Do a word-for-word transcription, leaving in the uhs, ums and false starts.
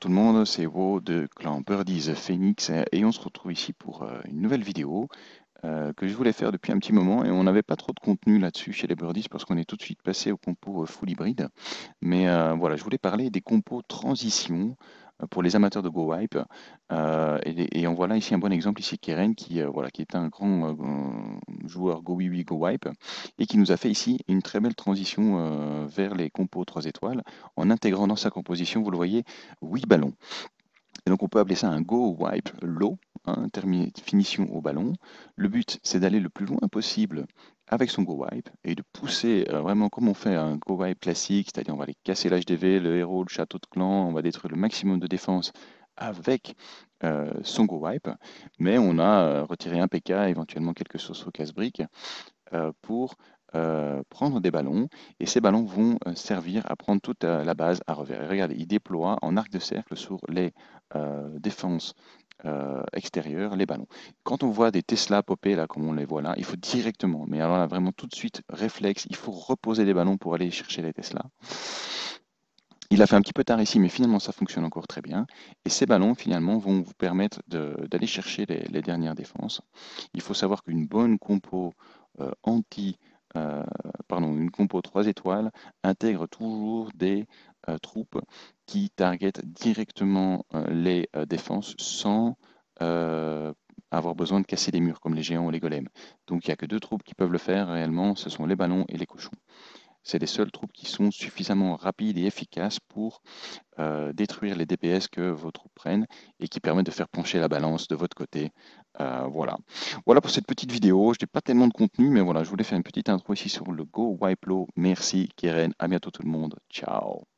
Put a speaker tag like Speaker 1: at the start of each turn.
Speaker 1: tout le monde, c'est Wo de Clan Birdies Phoenix et on se retrouve ici pour euh, une nouvelle vidéo euh, que je voulais faire depuis un petit moment et on n'avait pas trop de contenu là-dessus chez les Birdies parce qu'on est tout de suite passé au compo euh, full hybride. Mais euh, voilà, je voulais parler des compos transition euh, pour les amateurs de Go Wipe. Euh, et, et on voit là ici un bon exemple ici, Keren, qui, euh, voilà, qui est un grand euh, joueur Go Oui Oui Go Wipe et qui nous a fait ici une très belle transition euh, vers les compos trois étoiles en intégrant dans sa composition, vous le voyez, huit ballons. Et donc on peut appeler ça un Go Wipe Low, hein, terminé, finition au ballon. Le but, c'est d'aller le plus loin possible avec son Go Wipe et de pousser euh, vraiment comme on fait un Go Wipe classique, c'est-à-dire on va aller casser l'H D V, le héros, le château de clan, on va détruire le maximum de défense avec euh, son Go Wipe, mais on a euh, retiré un P K, éventuellement quelques sauces au casse-briques euh, pour euh, prendre des ballons et ces ballons vont euh, servir à prendre toute euh, la base à revers. Et regardez, il déploie en arc de cercle sur les euh, défenses euh, extérieures les ballons. Quand on voit des Tesla popper là, comme on les voit là, il faut directement, mais alors là vraiment tout de suite, réflexe, il faut reposer les ballons pour aller chercher les Tesla. Il a fait un petit peu tard ici, mais finalement ça fonctionne encore très bien. Et ces ballons finalement vont vous permettre d'aller chercher les, les, dernières défenses. Il faut savoir qu'une bonne compo euh, anti, euh, pardon, une compo trois étoiles intègre toujours des euh, troupes qui targetent directement euh, les euh, défenses sans euh, avoir besoin de casser les murs comme les géants ou les golems. Donc il n'y a que deux troupes qui peuvent le faire réellement, ce sont les ballons et les cochons. C'est les seules troupes qui sont suffisamment rapides et efficaces pour euh, détruire les D P S que vos troupes prennent et qui permettent de faire pencher la balance de votre côté. Euh, voilà. Voilà pour cette petite vidéo. Je n'ai pas tellement de contenu, mais voilà, je voulais faire une petite intro ici sur le Go Wipe Low. Merci Keren, à bientôt tout le monde. Ciao.